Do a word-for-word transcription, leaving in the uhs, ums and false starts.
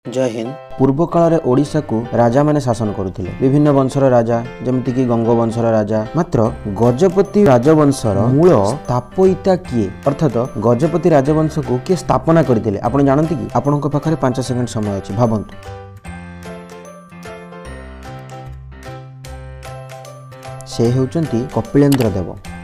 जय हिंद। पूर्व काल रे ओडिशा को राजा माने शासन करुथिले। विभिन्न वंशर राजा जेमति कि गंग वंशर राजा। मात्र गजपति राजवंशर मूल स्थापयिता किए अर्थात गजपति राजवंश को किए स्थापना करथिले आपण जानନ୍ତି कि? आपनक पाखरे पांच सेकंड समय अछि, भाबंतु। से हेउचंती कपिलेन्द्र देव।